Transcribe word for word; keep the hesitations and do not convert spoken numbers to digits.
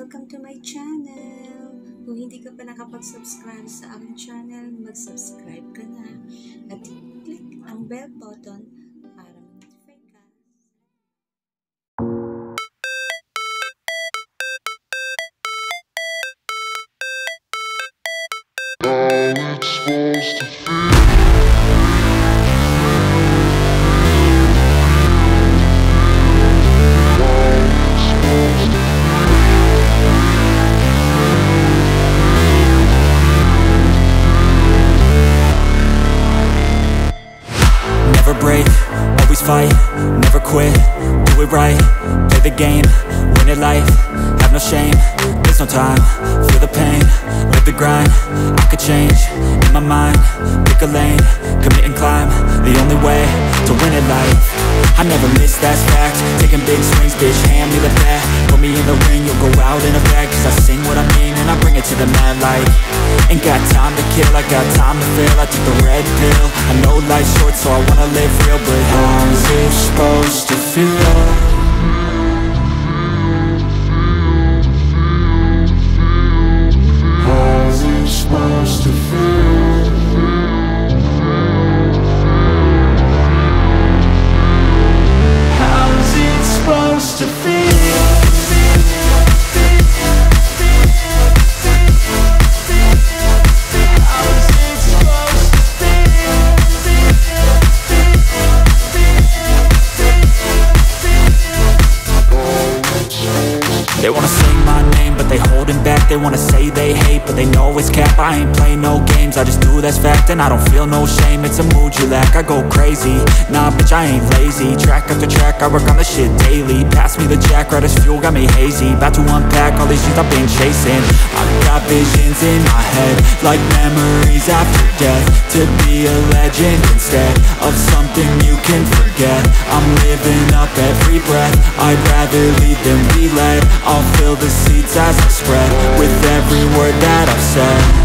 Welcome to my channel! Kung hindi ka pa nakapag-subscribe sa aking channel, mag-subscribe ka na at click ang bell button para ma-notify ka. How it's supposed to feel. Never break, always fight, never quit, do it right, play the game, win it life, have no shame, there's no time, feel the pain, live the grind, I could change, in my mind, pick a lane, commit and climb, the only way to win it life, I never miss, that's fact, taking big swings, bitch, hand me the bat, put me in the ring, you'll go out in a bag, cause I sing what I mean and I bring it to the mad light. Ain't got time to kill, I got time to feel. I took the red pill, I know life's short so I wanna live real. But how's it supposed to feel? How's it supposed to feel? How's it supposed to feel? They wanna say my name, but they holding back. They wanna say they hate, but they know it's cap. I ain't play no games, I just do that's fact. And I don't feel no shame, it's a mood you lack. I go crazy, nah bitch I ain't lazy. Track after track, I work on the shit daily. Pass me the jack, right as fuel, got me hazy. About to unpack all these things I've been chasing. I've got visions in my head, like memories after death. To be a legend instead of something you can forget. I'm living up every breath, I'd rather lead than be led. I'll fill the seats as I spread with every word that I've said.